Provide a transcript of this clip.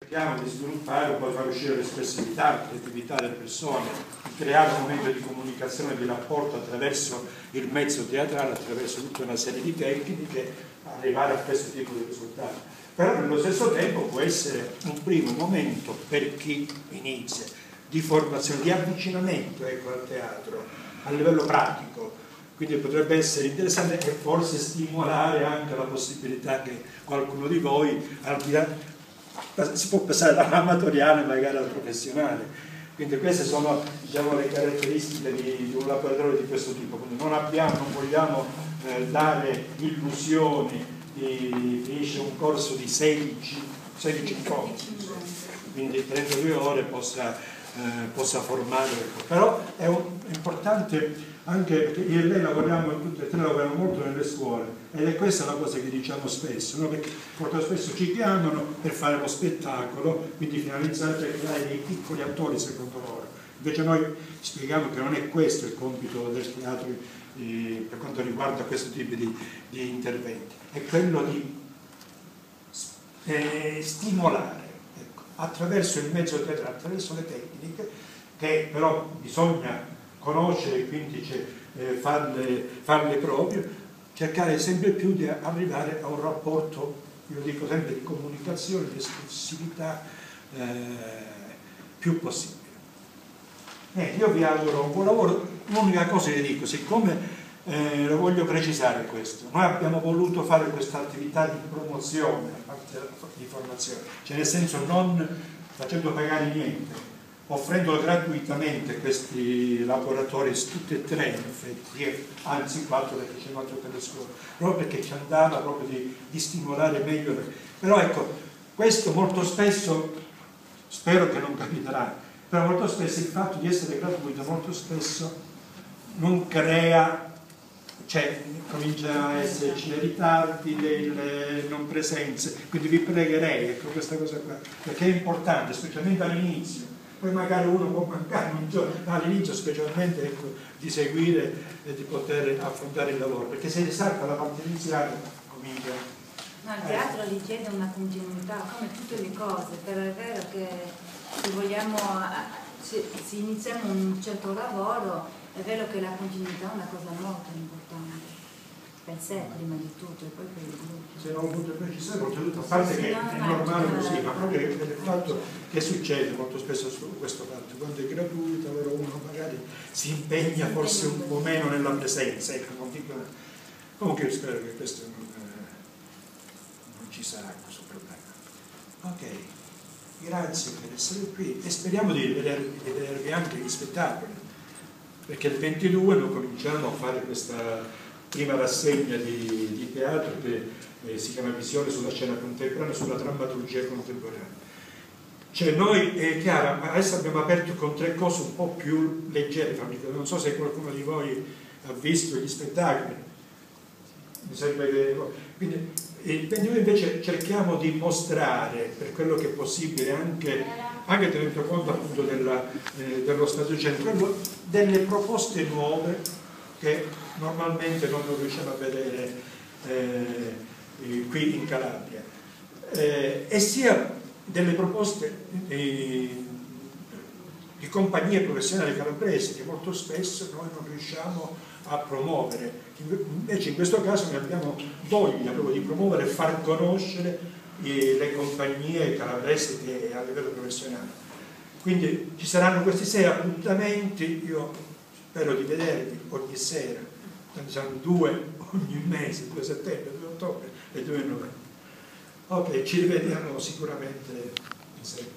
cerchiamo di sviluppare un po', di far uscire l'espressività, la creatività delle persone, di creare un momento di comunicazione e di rapporto attraverso il mezzo teatrale, attraverso tutta una serie di tecniche, arrivare a questo tipo di risultati. Però nello stesso tempo può essere un primo momento per chi inizia di formazione, di avvicinamento, ecco, al teatro a livello pratico. Quindi potrebbe essere interessante e forse stimolare anche la possibilità che qualcuno di voi si può passare dall'amatoriale magari al professionale. Quindi queste sono, diciamo, le caratteristiche di un laboratorio di questo tipo. Quindi non vogliamo dare illusioni di finisce un corso di 16 incontri, quindi 32 ore possa formare. Però è importante anche perché io e lei lavoriamo, tutte e tre lavoriamo molto nelle scuole, ed è questa la cosa che diciamo spesso, no? Perché molto spesso ci chiamano per fare lo spettacolo, quindi finalizzare per creare dei piccoli attori secondo loro. Invece noi spieghiamo che non è questo il compito del teatro per quanto riguarda questo tipo di interventi, è quello di stimolare, ecco, attraverso il mezzo teatrale, attraverso le tecniche, che però bisogna conoscere e quindi farle proprie, cercare sempre più di arrivare a un rapporto, io dico sempre, di comunicazione, di espressività più possibile. Io vi auguro un buon lavoro. L'unica cosa che dico, siccome lo voglio precisare questo, noi abbiamo voluto fare questa attività di promozione a parte di formazione, cioè nel senso non facendo pagare niente, offrendo gratuitamente questi laboratori, tutti e tre in effetti, anzi 4 perché c'è un altro per le scuole, proprio perché ci andava proprio di stimolare meglio. Però ecco, questo molto spesso, spero che non capiterà, però molto spesso il fatto di essere gratuito molto spesso non crea, cioè comincia a esserci dei ritardi, delle non presenze, quindi vi pregherei, ecco, questa cosa qua, perché è importante, specialmente all'inizio. Poi magari uno può mancare un giorno, all'inizio specialmente, ecco, di seguire e di poter affrontare il lavoro, perché se salta la parte iniziale comincia. No, il teatro richiede una continuità, come tutte le cose, però è vero che se vogliamo, se iniziamo un certo lavoro, è vero che la continuità è una cosa molto importante. Per sé prima di tutto e poi per il gruppo. Se non ho potuto precisare, oltretutto, a parte che è normale così, ma proprio per il fatto che succede molto spesso su questo fatto, quando è gratuito allora uno magari si impegna forse un po' meno nella presenza, ecco, non dico. Comunque io spero che questo non ci sarà questo problema. Ok, grazie per essere qui e speriamo di vedervi anche gli spettacoli, perché il 22 noi cominciamo a fare questa prima rassegna di teatro che si chiama Visione sulla scena contemporanea, sulla drammaturgia contemporanea. Cioè noi, è chiaro, adesso abbiamo aperto con 3 cose un po' più leggere, non so se qualcuno di voi ha visto gli spettacoli, mi sembra che. Quindi il 22 invece cerchiamo di mostrare, per quello che è possibile, anche tenendo conto appunto dello stato centro, delle proposte nuove che normalmente non riusciamo a vedere qui in Calabria, e sia delle proposte di compagnie professionali calabresi che molto spesso noi non riusciamo a promuovere. Invece in questo caso noi abbiamo voglia proprio di promuovere e far conoscere le compagnie calabresi che a livello professionale. Quindi ci saranno questi 6 appuntamenti, io spero di vedervi ogni sera, tanto saranno 2 ogni mese, 2 settembre, 2 ottobre e 2 novembre. Ok, ci rivediamo sicuramente in seguito.